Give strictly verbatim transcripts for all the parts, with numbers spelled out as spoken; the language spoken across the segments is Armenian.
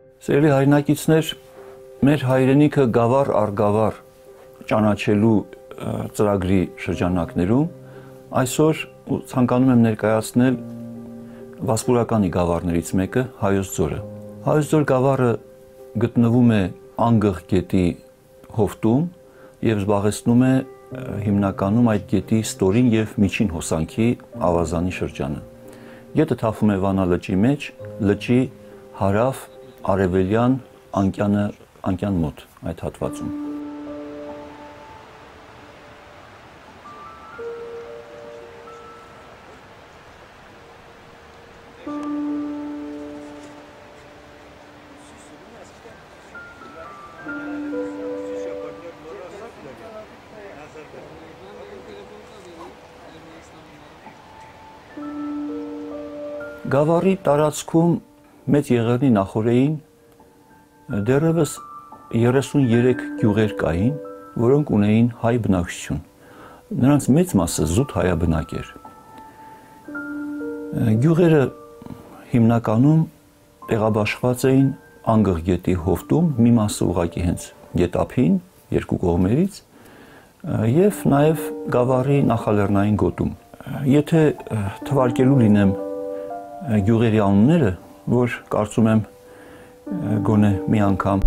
Սիրելի հայրենակիցներ, մեր հայրենիքը գավառ առ գավառ ճանաչելու ծրագրի շրջանակներում այսօր ցանկանում եմ ներկայացնել վասպուրականի գավառներից մեկը Հայոց ձորը։ Հայոց ձոր գավառը գտնվում է Անգղ գետի հովտում եւ զբաղեցնում է հիմնականում այդ գետի ստորին եւ միջին հոսանքի ավազանի շրջանը։ Գետը թափվում է Վանա լճի մեջ, լճի հարավ արևելյան անկյանը անկյան մոտ այդ հատվածում։ Գավառի տարածքում մեծ եղեռնի նախօրեին դեռևս երեսուններեք գյուղեր կային, որոնք ունեին հայ բնակչություն։ Նրանց մեծ մասը զուտ հայաբնակ էր։ Գյուղերը հիմնականում տեղաբաշխված էին Անգղ գետի հովտում, մի մասը ուղղակի հենց գետափին, երկու կողմերից, եւ նաեւ գավառի նախալեռնային գոտում։ Եթե թվարկելու լինեմ գյուղերի անունները, որ կարծում եմ գոնե մի անգամ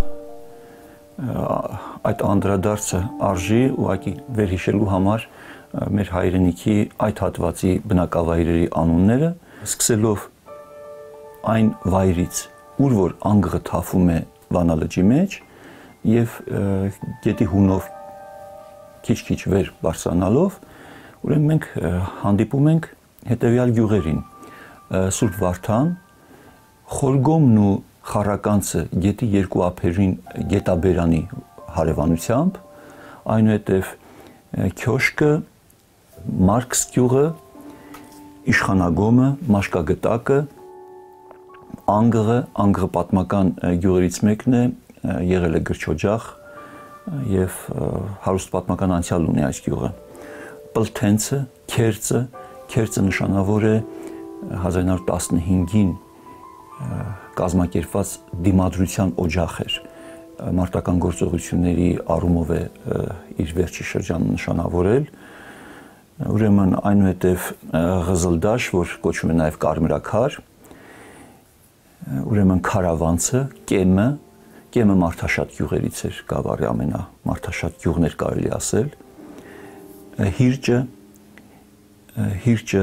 այդ անդրադարձը արժի ուղղակի վերհիշելու համար մեր հայրենիքի այդ հատվածի բնակավայրերի անունները, սկսելով այն վայրից, ուր որ Անգղը թափվում է Վանա լճի մեջ եւ գետի հունով քիչ-քիչ վեր բարձրանալով, ուրեմն մենք հանդիպում ենք հետեւյալ գյուղերին. Սուրբ Վարդան, Խորգոմն ու Խառականցը գետի երկու ափերին գետաբերանի հարևանությամբ, այնուհետև Քյոշկը, Մարքս գյուղը, Իշխանագոմը, Մաշկագտակը, Անգղը, Անգղը պատմական գյուղերից մեկն է, եղել է գրչօջախ եւ հարուստ պատմական անցյալ ունի այս գյուղը։ Պլթենցը, Քերծը, Քերծը նշանավոր է հազար ինը հարյուր տասնհինգին կազմակերպված դիմադրության օջախ էր, մարտական գործողությունների առումով է իր վերջի շրջանը նշանավորել, ուրեմն այնուհետև Ղզլդաշ, որ կոչվում է նաև Կարմրաքար, ուրեմն Քարավանցը, Կեմը, Կեմը մարդաշատ գյուղերից էր, գավառի ամենամարդաշատ գյուղն էր կարելի ասել, Հիրճը, Հիրճը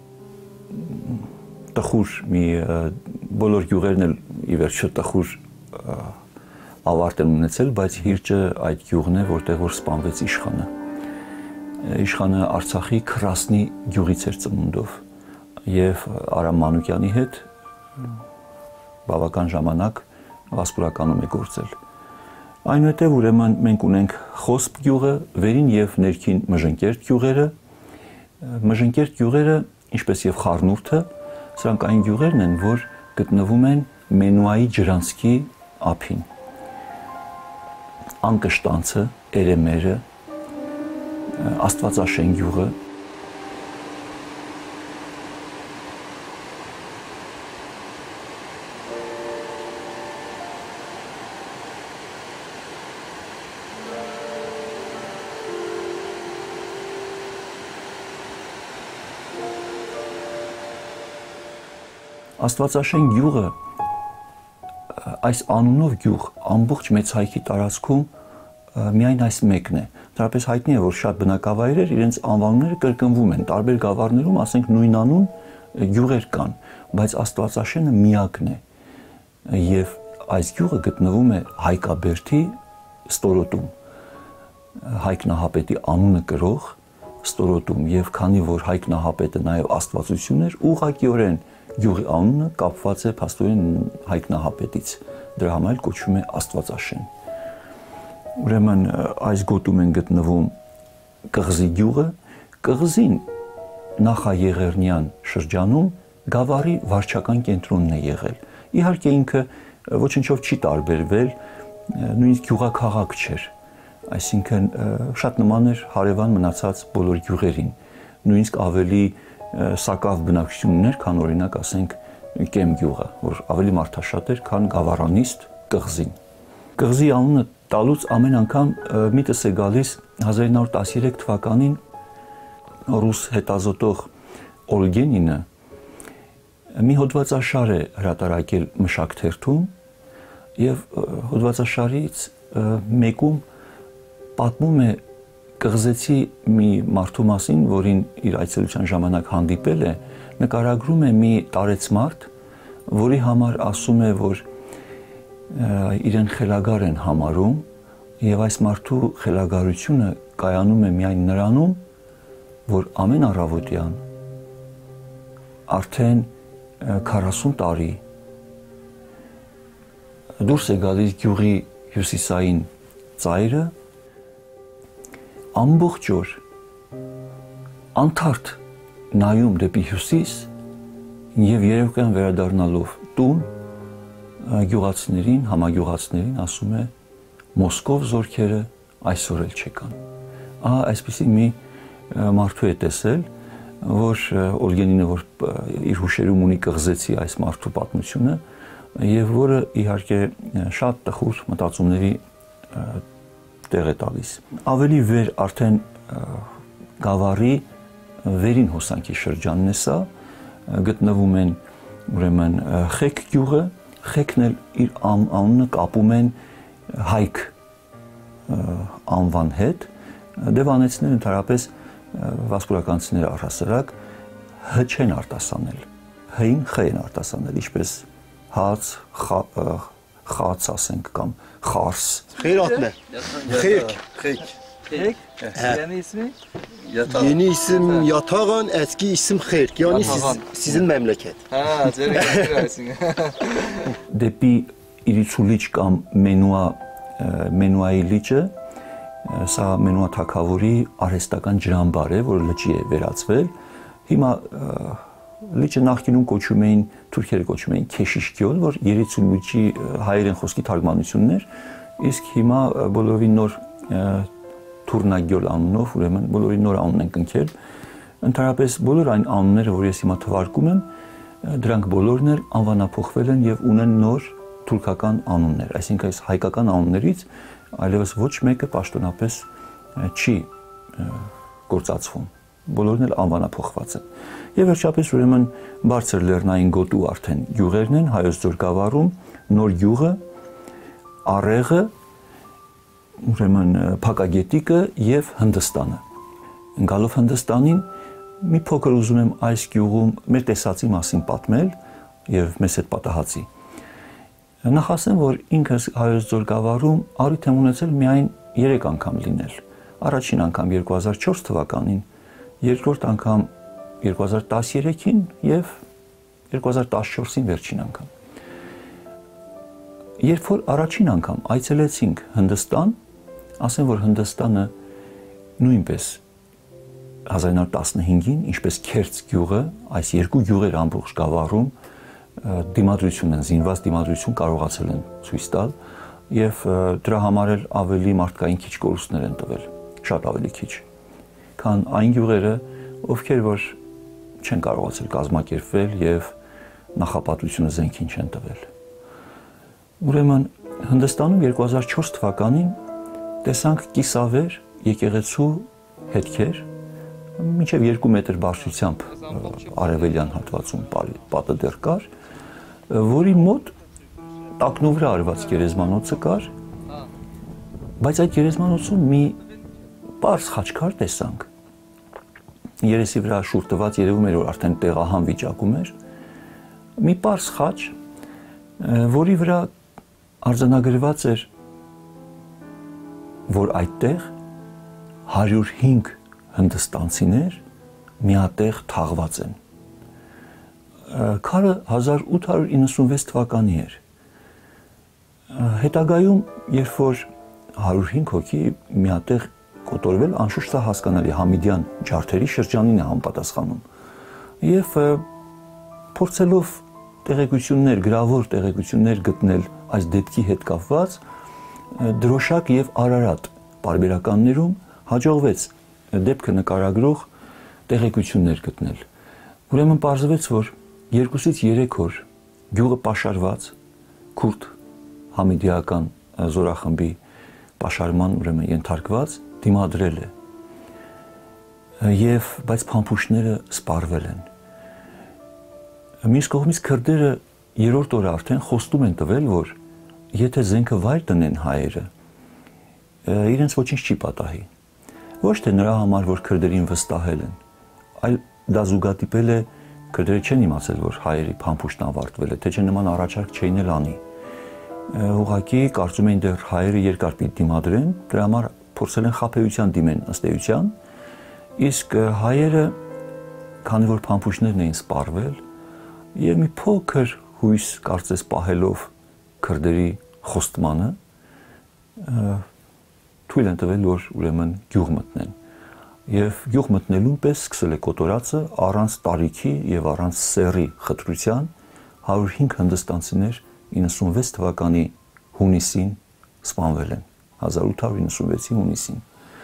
տխուր մի բոլոր գյուղերն էլ ի վերջո տխուր ավարտ են ունեցել, բայց Հիրճը այդ գյուղն է, որտեղ որ սպանվեց իշխանը։ Իշխանը Արցախի Քրասնի գյուղից էր ծնունդով եւ Արամ Մանուկյանի հետ բավական ժամանակ վասպուրականում է գործել։ Այնուհետև ուրեմն մենք ունենք Խոսպ գյուղը, վերին եւ ներքին Մժնկերտ գյուղերը, Մժնկերտ գյուղերը, ինչպես եւ Խառնուրդը, սրանք այն գյուղերն են, որ գտնվում են Մենուայի ջրանցքի ափին։ Անկշտանցը, Էրեմերը, Աստվածաշեն գյուղը, Աստվածաշեն գյուղը, այս անունով գյուղ ամբողջ մեծ հայքի տարածքում միայն այս մեկն է։ Դրապես հայտնի է, որ շատ բնակավայրեր իրենց անվանումները կրկնվում են, տարբեր գավառներում, ասենք նույն անուն գյուղեր կան, բայց Աստվածաշենը միակն է։ Եվ այս գյուղը գտնվում է Հայկաբերդի ստորոտում, Հայկ Նահապետի անունը կրող ստորոտում, եւ քանի որ Հայկ Նահապետը նաեւ աստվածություն էր, ուղղակիորեն գյուղի անունը կապված է փաստորեն Հայկ Նահապետից, դրա համար կոչվում է Աստվածաշեն։ Ուրեմն այս գոտում են գտնվում Կղզի գյուղը, Կղզին նախաեղեռնյան շրջանում գավառի վարչական կենտրոնն է եղել։ Իհարկե ինքը ոչնչով չի տարբերվել, նույնիսկ գյուղաքաղաք չէր, այսինքն շատ նման էր հարևան մնացած բոլոր գյուղերին, նույնիսկ ավելի սակավ բնակչություն ուներ, քան օրինակ ասենք Կեմ գյուղը, որ ավելի մարդաշատ էր, քան Գավառանիստ կղզին։ Կղզի անունը տալուց ամեն անգամ միտս է գալիս հազար ինը հարյուր տասներեք թվականին ռուս հետազոտող Օլգենինը մի հոդվածաշար է հրատարակել մշակթերթում եւ հոդվածաշարից մեկում պատմում է կղզեցի մի մարդու մասին, որին իր այցելության ժամանակ հանդիպել է, նկարագրում է մի տարեցմարդ, որի համար ասում է, որ իրեն խելագար են համարում եւ այս մարդու խելագարությունը կայանում է միայն նրանում, որ ամեն առավոտյան արդեն քառասուն տարի դուրս է գալիս գյուղի հյուսիսային ծայրը, ամբողջ օր անթարթ նայում դեպի հյուսիս եւ երեկոյան վերադառնալով տուն գյուղացիներին, համագյուղացիներին ասում է Մոսկով զորքերը այսօր էլ չեկան։ Ահա այսպեսի մի մարդու է տեսել, որ Օլգենինը որ իր հուշերում ունի կղզեցի այս մարդու պատմությունը եւ որը իհարկե շատ տխուր մտածումների տեղ է տալիս։ Ավելի վեր արդեն Գավառի վերին հոսանքի շրջանն է սա, գտնվում են ուրեմն Խեք գյուղը, Խեկն էլ իր անունը կապում են Հայք անվան հետ, դեվանեցիները ընդհանրապես վասպուրականցիները առհասարակ հ չեն արտասանել, հ-ին խ են արտասանել, ինչպես հաց, խաց ասենք կամ խարս։ Խեյրատն է։ Խեյք, խեյք։ Խեյք? Yeni ismi? Yeni isim Yatağan, eski isim Xerk. Yani siz, sizin memleket. Ha, çelik Դեպի Իրիցուլիչ կամ Մենուա Մենուայի լիճը, սա Մենուա թագավորի արհեստական ջրամբար է, որ լճի է վերածվել։ Հիմա լիճը նախկինում կոչում էին, թուրքերը կոչում էին Քեշիշգյոլ, որ Երիցուլիչի հայերեն խոսքի թարգմանությունն էր, իսկ հիմա բոլորովին նոր Թուրնագյոլ անունով, ուրեմն բոլորի նոր անուն են կնքել։ Ընդհանրապես բոլոր այն անունները, որ ես հիմա թվարկում եմ, դրանք բոլորն էլ անվանափոխվել են եւ ունեն նոր թուրքական անուններ, այսինքն այս հայկական անուններից այլևս ոչ մեկը պաշտոնապես չի գործածվում։ Բոլորն էլ անվանափոխված են։ Եվ վերջապես ուրեմն բարձր լեռնային գոտու արդեն գյուղերն են Հայոց Ձոր գավառում, Նոր գյուղը, Արեղը, ուրեմն Փակագետիկը եւ Հնդստանը։ Ընկալով Հնդստանին մի փոքր ուզում եմ այս գյուղում մեր տեսածի մասին պատմել եւ մեզ հետ պատահածի։ Նախ ասեմ, որ ինքս Հայոց Ձոր գավառում առիթ եմ ունեցել միայն երեք անգամ լինել։ Առաջին անգամ երկու հազար չորս թվականին, երկրորդ անգամ երկու հազար տասներեքին եւ երկու հազար տասնչորսին վերջին անգամ։ Երբ որ առաջին անգամ այցելեցինք Հնդստան, ասեմ, որ Հնդստանը նույնպես հազար ինը հարյուր տասնհինգին, ինչպես Քերց գյուղը, այս երկու գյուղեր ամբողջ գավառում դիմադրություն են, զինված դիմադրություն կարողացել են ցույց տալ եւ դրա համար էլ ավելի մարդկային քիչ կորուստներ են տվել, շատ ավելի քիչ, քան այն գյուղերը, ովքեր որ չեն կարողացել կազմակերպվել եւ նախապատվությունը զենքին չեն տվել։ Ուրեմն Հնդստանում երկու հազար չորս թվականին տեսանք կիսավեր եկեղեցու հետքեր, մինչև երկու մետր բարձրությամբ արևելյան հատվածում պատը դեռ կար, որի մոտ տակնու վրա արված գերեզմանոցը կար, բայց այդ գերեզմանոցում մի պարզ խաչքար տեսանք։ Երեսի վրա շուռ տված երևում էր, որ արդեն տեղահան վիճակում էր, մի պարզ խաչ, որի վրա արձանագրված էր, որ այդտեղ հարյուր հինգ հնդստանցիներ միատեղ թաղված են։ Քարը հազար ութ հարյուր իննսունվեց թվականի էր։ Հետագայում, երբ որ հարյուր հինգ հոգի միատեղ կոտորվել, անշուշտ սա հասկանալի Համիդյան ջարդերի շրջանին է համապատասխանում։ Եվ փորձելով տեղեկություններ, գրավոր տեղեկություններ գտնել այս դեպքի հետ կապված, Դրոշակ եւ Արարատ պարբերականներում հաջողվեց դեպքը նկարագրող տեղեկություններ գտնել։ Ուրեմն պարզվեց, որ երկուսից երեք օր գյուղը պաշարված, քուրդ համիդիական զորախմբի պաշարման ուրեմն ենթարկված դիմադրել է։ Եվ բայց փամփուշտները սպառվել են։ Մյուս կողմից քրդերը երրորդ օրը արդեն խոստում են տվել, որ եթե զենքը վայր տնեն հայերը, իրենց ոչինչ չի պատահի։ Ոչ թե նրա համար, որ քրդերին վստահել են, այլ դա զուգադիպել է, քրդերը չեն իմացել, որ հայերի փամփուշտն ավարտվել է, թե չէ նման առաջարկ չէին էլ անի։ Ուղղակի կարծում էին դեռ հայերը երկար պիտի դիմադրեն, դրա համար փորձել են խաբեության դիմեն ըստ էության, իսկ հայերը, քանի որ փամփուշտներն էին սպառվել, եւ մի փոքր հույս կարծես պահելով քրդերի խոստմանը, թույլ են տվել, որ ուրեմն գյուղ մտնեն։ Եվ գյուղ մտնելուն պես սկսել է կոտորածը առանց տարիքի եւ առանց սեռի խտրության հարյուր հինգ հնդստանցիներ իննսունվեց թվականի հունիսին սպանվել են, հազար ութ հարյուր իննսունվեցի հունիսին։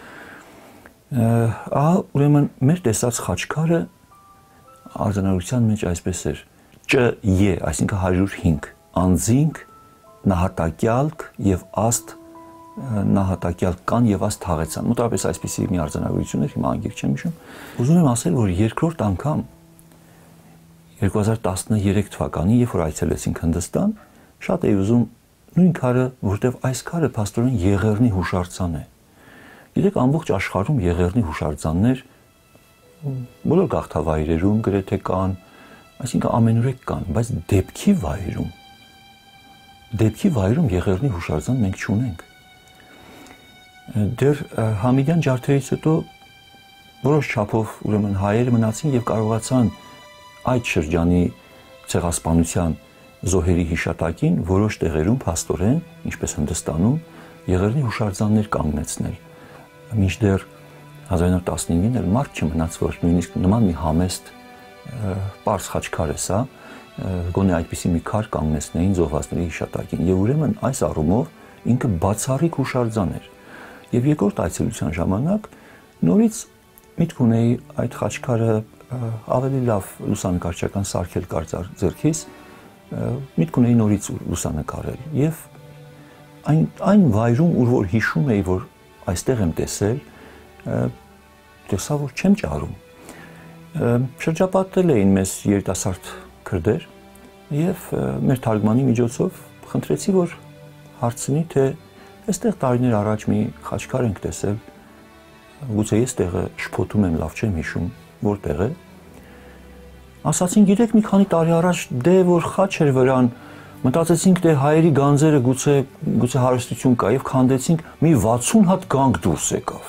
Ահա ուրեմն մեր տեսած խաչքարը արձանագրության մեջ այսպես էր. Չ-Ե, այսինքն հարյուր հինգ, անձինք, նահատակյալք եւ աստ նահատակյալ կան եւ աստ թաղեցան։ Մոտավորապես այսպիսի մի արձանագրություն էր, հիմա անգիր չեմ հիշում։ Ուզում եմ ասել, որ երկրորդ անգամ երկու հազար տասներեք թվականին, երբ որ այցելեցինք Հնդստան, շատ էի ուզում նույն քարը, որտեվ այս քարը փաստորեն Եղեռնի հուշարձան է։ Գիտեք, ամբողջ աշխարհում Եղեռնի հուշարձաններ բոլոր գաղթավայրերում գրեթե կան, այսինքն ամենուրեք կան, բայց դեպքի վայրում դեպքի վայրում Եղեռնի հուշարձան մենք չունենք։ Դեռ Համիդյան ջարդերից հետո որոշ չափով ուրեմն հայերը մնացին եւ կարողացան այդ շրջանի ցեղասպանության զոհերի հիշատակին որոշ տեղերում փաստորեն, ինչպես Հնդստանում, Եղեռնի հուշարձաններ կանգնեցնել։ Մինչդեռ հազար իննսուն տասնինին էլ մարդ չմնաց, որ նույնիսկ նման մի համեստ պարզ խաչքար է սա, գոնե այդպիսի մի քար կանգնեցնեին զոհվածների հիշատակին։ Եվ ուրեմն այս առումով ինքը բացառիկ հուշարձան էր։ Եվ երկրորդ այցելության ժամանակ նորից միտք ունեի այդ խաչքարը ավելի լավ լուսանկարչական սարքել կար ձեռքիս, միտք ունեի նորից լուսանկարել։ Եվ այն այն վայրում, ուր որ հիշում էի, որ այստեղ եմ տեսել, տեսա, որ չեմ ճարում։ Շրջապատել էին մեզ երիտասարդ քրդեր եւ մեր թարգմանի միջոցով խնդրեցի, որ հարցնի, թե այստեղ տարիներ առաջ մի խաչքար ենք տեսել, գուցե ես տեղը շփոթում եմ, լավ չեմ հիշում, որտեղ է։ Ասացին, գիտեք, մի քանի տարի առաջ դե որ խաչ էր վրան, մտածեցինք, դե հայերի գանձերը գուցե գուցե հարստություն կա եւ քանդեցինք, մի վաթսուն հատ գանք դուրս եկավ։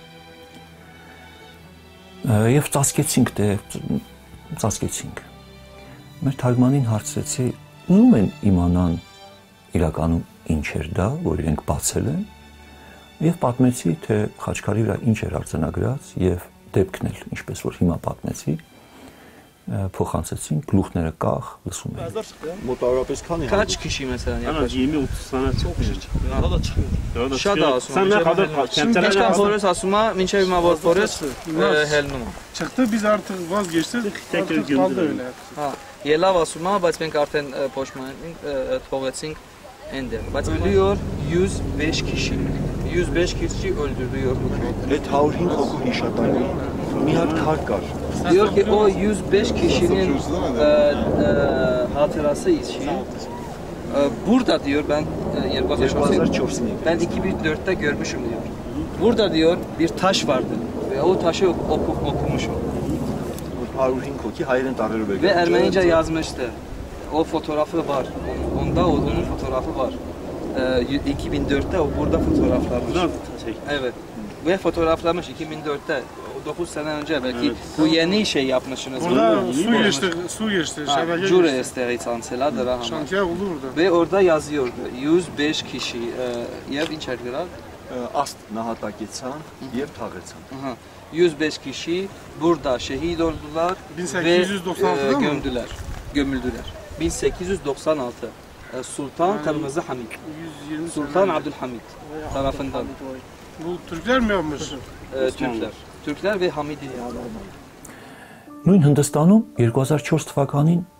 Եվ ծածկեցինք, դե ծածկեցինք։ Մեր թարգմանին հարցրեցի, ուզում են իմանան իրականում ինչ էր դա, որ իրենք բացել են, եւ պատմեցի, թե խաչքարի վրա ինչ էր արձանագրած եւ դեպքն էլ, ինչպես որ հիմա պատմեցի, փոխանցեցին, գլուխները կախ, լսում էին։ Մոտավորապես քանի Քաչ քիշի məsələn, Ana yirmi otuz tane çıkmış. Daha da çıxır. Şad asma. Sen ne kadar kentler Kaçkan Forest asma, minçe bir mavor Forest helnum. Çıktı biz artık vazgeçtik. Tekrar Artık kaldı göndərelim. öyle. Ha, yelav asma, բայց մենք արդեն փոշմանին թողեցինք ender. Բայց ölüyor yüz beş kişi. yüz beş kişi öldürüyor. Այդ հարյուր հինգ հոգու հիշատակի մի հատ քար կար։ Diyor ki o yüz beş kişinin e, e, hatırası için e, burada diyor ben e, երկու հազար չորսին ben iki bin dörtte görmüşüm diyor. Burada diyor bir taş vardı ve o taşı oku, okumuşum. հարյուր հինգ հոգի հայերեն տարերով եկան։ Ve Ermenice yazmıştı. O fotoğrafı var. Onda onun fotoğrafı var. E, iki bin dörtte o burada fotoğraflamış. Evet. Ve fotoğraflamış iki bin dörtte. dokuz sene önce belki Evet. bu yeni şey yapmışsınız. Burada su geçti, su geçti. Şebeke Cure geçti. esteri sanseladır ha. Şantiye oldu burada. Ve orada yazıyordu yüz beş kişi ev içerdiler. Աստ նահատակեցան եւ թաղեցան։ Aha. yüz beş kişi burada şehit oldular bin ve sekiz yüz doksan altıda e, mı? gömdüler. Gömüldüler. bin sekiz yüz doksan altı e, Sultan Kırmızı Hamid. yüz yirmi Sultan sene. Abdülhamid tarafından. Bu Türkler mi yapmış? E, Türkler. Türkler ve Hamidi. Նույն Հնդստանում երկու հազար չորս թվականին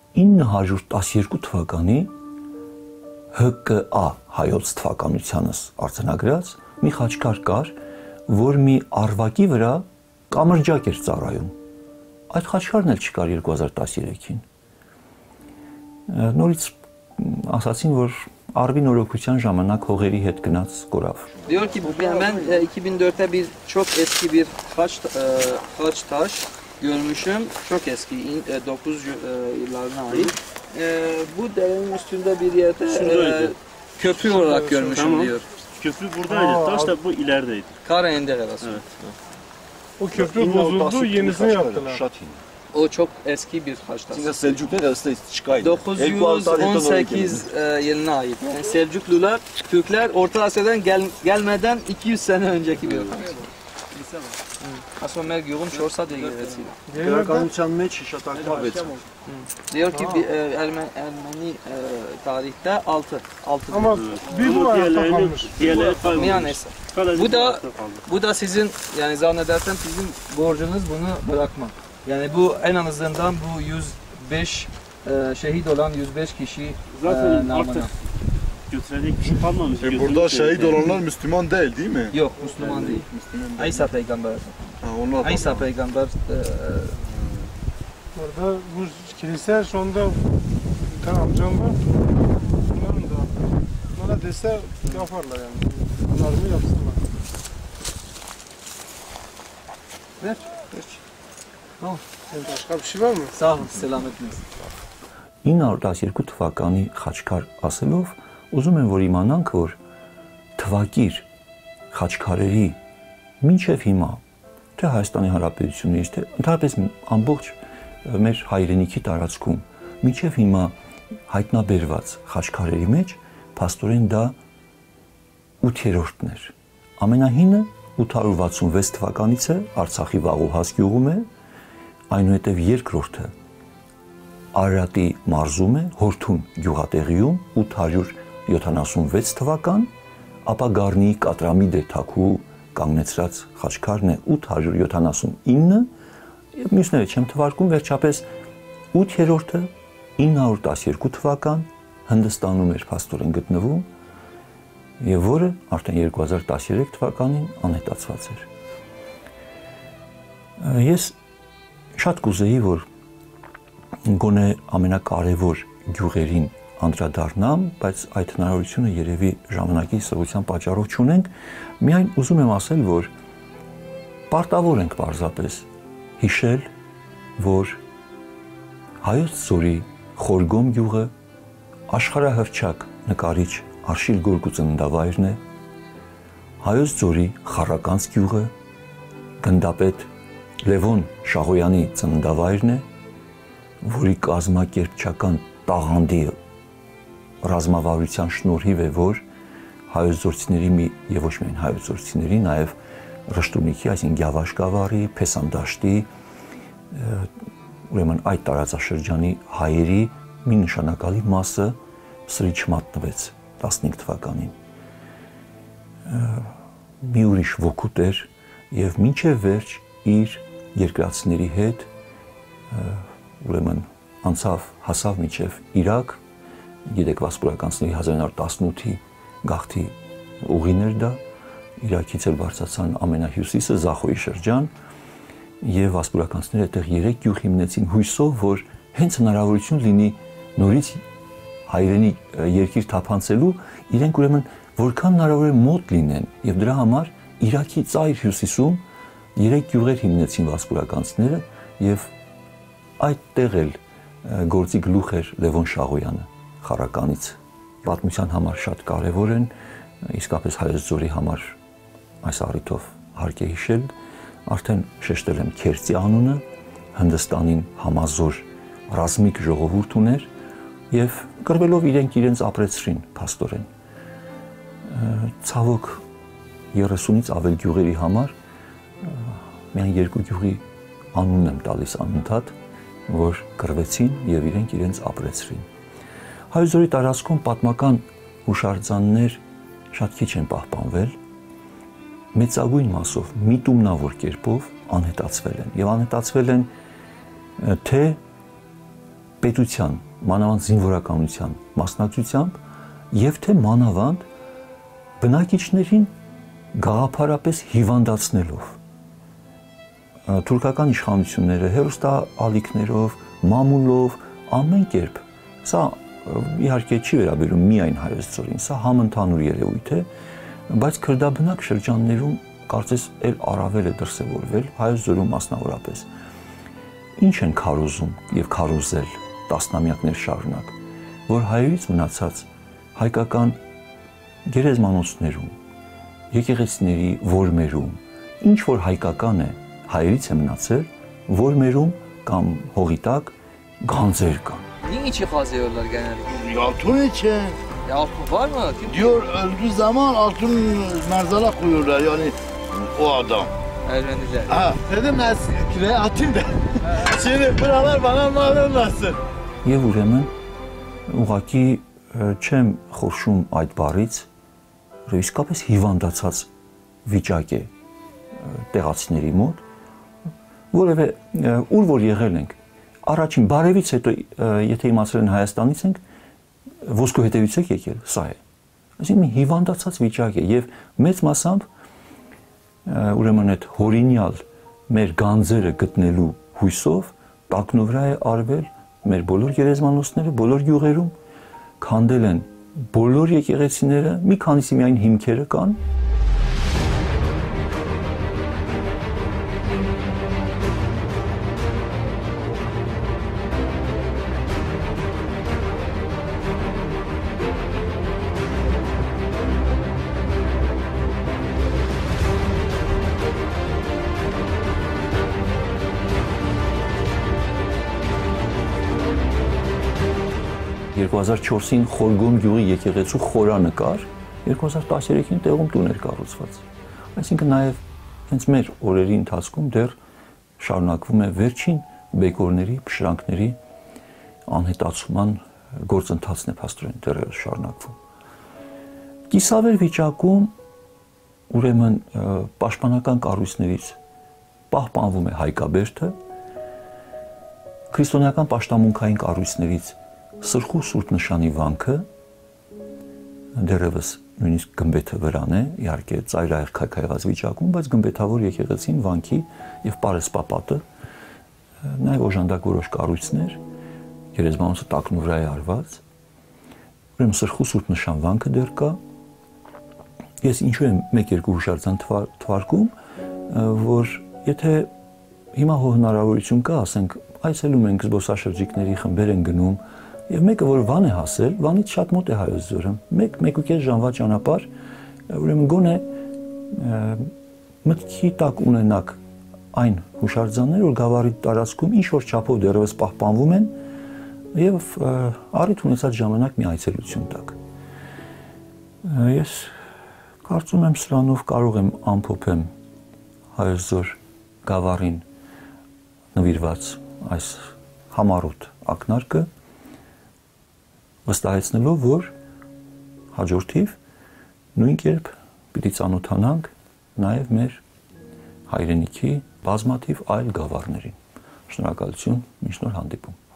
ինը հարյուր տասներկու թվականի Հ Կ A հայոց թվականությանս արձանագրած մի խաչքար կար, որ մի արվակի վրա կամրջակ էր ծառայում։ Այդ խաչքարն էլ չկար երկու հազար տասներեքին։ Նորից ասացին, որ Arvin Orokutyan ժամանակ հողերի հետ գնաց կորավ։ Diyor ki bu ben iki bin dörtte bir çok eski bir haç haç taş görmüşüm. Çok eski dokuz yıllarına ait. Bu derenin üstünde bir yerde e, köprü olarak görmüşüm Tamam. diyor. Köprü buradaydı. Aa, Taş da bu ilerideydi. Karaender arası. Evet. O köprü bozuldu, yenisini yaptılar. O çok eski bir haç taş. Çünkü Selçuklular arasında çıkaydı. dokuz yüz on sekiz yılına ait. Yani Selçuklular, Türkler Orta Asya'dan gel, gelmeden iki yüz sene önceki bir haç. Aslında merg yoğun çorsa diye gelesiyle. Karakanlıçan meç şataklar ve Diyor ki bir, e, Ermen, Ermeni e, tarihte altı. altı Ama büyük bir Bunu ayakta diğerlerini, kalmış. diğerleri kayboldu. Miyanesa. Sadece Bu da ayakta kaldı. bu da sizin yani zannedersem sizin borcunuz bunu bırakmak. Yani bu en azından bu yüz beş e, şehit olan yüz beş kişi Zaten e, namına. artık götürecek bir şey kalmamış. E burada şehit olanlar Müslüman değil değil mi? Yok Müslüman değil. İsa peygamber. Ha, onlar İsa peygamber e, Orada bu kilise sonunda bir tane amcam var. Bunların da bana dese yaparlar yani. Bunlarını yapsınlar. ver. Başka bir şey var mı? Sağ olun, selametiniz. ինը հարյուր տասներկու թվականի խաչքար ասելով, ուզում եմ որ իմանանք, որ թվակիր խաչքարերի մինչև հիմա թե Հայաստանի Հանրապետությունից, թե ընդհանրապես ամբողջ մեր հայրենիքի տարածքում մինչև հիմա հայտնաբերված խաչքարերի մեջ փաստորեն դա ութերորդն էր։ Ամենահինը ութ հարյուր վաթսունվեց թվականից է, Արցախի Վաղուհաց գյուղում է, այնուհետև երկրորդը Արարատի մարզում է, Հորթուն գյուղատեղիում ութ հարյուր յոթանասունվեց թվական, ապա Գառնիի Կատրամիդե Թաքու կանգնեցրած խաչքարն է ութ հարյուր յոթանասունինը, եւ մյուսները չեմ թվարկում, վերջապես ութերորդը ինը հարյուր տասներկու թվական Հնդստանում էր փաստորեն գտնվում, եւ որը արդեն երկու հազար տասներեք թվականին անհետացված էր։ Ես շատ կուզեի, որ գոնե ամենակարևոր գյուղերին անդրադառնամ, բայց այդ հնարավորությունը երևի ժամանակի սրության պատճառով չունենք, միայն ուզում եմ ասել, որ պարտավոր ենք պարզապես հիշել, որ Հայոց ձորի Խորգոմ գյուղը աշխարհահռչակ նկարիչ Արշիլ Գորգու ծննդավայրն է, Հայոց ձորի Խառականց գյուղը գնդապետ Լևոն Շահոյանի ծննդավայրն է, որի կազմակերպչական տաղանդի ռազմավարության շնորհիվ է, որ հայոց զորցիների մի եւ ոչ միայն հայոց զորցիների, նաեւ Ռշտունիքի, այսինքն Գյավաշ գավառի, Փեսանդաշտի, ուրեմն այդ տարածաշրջանի հայերի մի նշանակալի մասը սրի չմատնվեց տասնհինգ թվականին։ Մի ուրիշ ոգուտ էր եւ մինչեւ վերջ իր երկրացիների հետ ուրեմն անցավ հասավ մինչև Իրաք, գիտեք վասպուրականցների հազար ինը հարյուր տասնութի գաղթի ուղիներ դա, Իրաքից էլ բարձրացան ամենահյուսիսը Զախոյի շրջան եւ վասպուրականցները այդտեղ երեք գյուղ հիմնեցին հույսով, որ հենց հնարավորություն լինի նորից հայրենի երկիր թափանցելու, իրենք ուրեմն որքան հնարավոր է մոտ լինեն եւ դրա համար Իրաքի ծայր հյուսիսում երեք գյուղեր հիմնեցին վասպուրականցները եւ այդտեղ էլ գործի գլուխ էր Լևոն Շահոյանը Խառականից։ Պատմության համար շատ կարևոր են, իսկապես Հայոց ձորի համար այս առիթով հարկ է հիշել, արդեն շեշտել եմ Քերծի անունը, Հնդստանին համազոր ռազմիկ ժողովուրդ ուներ եւ կրվելով իրենք իրենց ապրեցրին փաստորեն։ Ցավոք երեսունից ավել գյուղերի համար միայն երկու գյուղի անունն եմ տալիս անընդհատ, որ կրվեցին եւ իրենք իրենց ապրեցրին։ Հայոց ձորի տարածքում պատմական հուշարձաններ շատ քիչ են պահպանվել, մեծագույն մասով միտումնավոր կերպով անհետացվել են եւ անհետացվել են թե պետության, մանավանդ զինվորականության մասնակցությամբ եւ թե մանավանդ բնակիչներին գաղափարապես հիվանդացնելով թուրքական իշխանությունները հերոստալիքներով, մամուլով, ամեն կերպ։ Սա իհարկե չի վերաբերում միայն Հայոց ծորին, սա համընդհանուր երևույթ է, բայց քրդաբնակ շրջաններում կարծես էլ առավել է դրսևորվել, Հայոց ծորում մասնավորապես։ Ինչ են քարոզում եւ քարոզել տասնամյակներ շարունակ, որ հայերից մնացած հայկական գերեզմանոցներում, եկեղեցիների որմերում, ինչ որ հայկական է, հայերից է մնացել, որմերում կամ հողի տակ գանձեր kան. Niye içi kazıyorlar genellikle? Altın için. Ya altın var mı? Kim? Diyor öldüğü zaman altın mezara koyuyorlar yani o adam. Evlendiler. Ha, dedim eskide atayım da. Şimdi buralar bana mal olmasın. Եվ ուրեմն ուղղակի չեմ խորշում այդ բառից, որ իսկապես հիվանդացած վիճակ է տեղացիների մոտ, որևէ ուր որ եղել ենք, առաջին բարևից հետո եթե իմացել են Հայաստանից ենք, ոսկու հետևից եք եկել, սա է։ Այսինքն հիվանդացած վիճակ է եւ մեծ մասամբ ուրեմն այդ հորինյալ մեր գանձերը գտնելու հույսով տակնու վրա է արվել մեր բոլոր գերեզմանոցները, բոլոր գյուղերում քանդել են բոլոր եկեղեցիները, մի քանիսի միայն հիմքերը կան։ երկու հազար չորսին Խորգոմ գյուղի եկեղեցու խորանը կար, երկու հազար տասներեքին տեղում տուն էր կառուցված։ Այսինքն նաև հենց մեր օրերի ընթացքում դեռ շարունակվում է վերջին բեկորների, փշրանքների անհետացման գործընթացն է փաստորեն դեռ շարունակվում։ Կիսավեր վիճակում ուրեմն պաշտպանական կառույցներից պահպանվում է հայկաբերդը, քրիստոնեական պաշտամունքային կառույցներից Սրխու Սուրբ Նշանի վանքը, դեռևս նույնիսկ գմբեթը վրան է, իհարկե ծայրահեղ քայքայված վիճակում, բայց գմբեթավոր եկեղեցին, վանքի եւ պարեսպապատը, նաեւ օժանդակ որոշ կառույցներ, գերեզմանոցը տակնու վրա է արված, ուրեմն Սրխու Սուրբ Նշան վանքը դեռ կա։ Ես ինչու եմ մեկ-երկու հուշարձան թվարկում, որ եթե հիմա հնարավորություն կա, ասենք, այցելում ենք զբոսաշրջիկների խմբեր են գնում, եւ մեկը որ վան է հասել, վանից շատ մոտ է Հայոց ձորը, մեկ մեկ ու կես ժամվա ճանապարհ, ուրեմն գոնե մտքի տակ ունենակ այն հուշարձանները, որ գավառի տարածքում ինչ որ չափով դեռևս պահպանվում են եւ առիթ ունեցած ժամանակ մի այցելություն տակ։ Ես կարծում եմ սրանով կարող եմ ամփոփեմ Հայոց ձոր գավառին նվիրված այս համառոտ ակնարկը, վստահեցնելով, որ հաջորդիվ նույն կերպ պիտի ծանոթանանք նաև մեր հայրենիքի բազմաթիվ այլ գավառներին։ Շնորհակալություն, մինչ նոր հանդիպում։